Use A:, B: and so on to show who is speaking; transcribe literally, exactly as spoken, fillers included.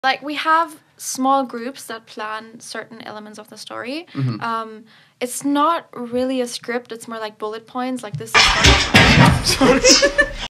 A: Like, we have small groups that plan certain elements of the story.
B: Mm-hmm.
A: Um, it's not really a script. It's more like bullet points. Like, this is...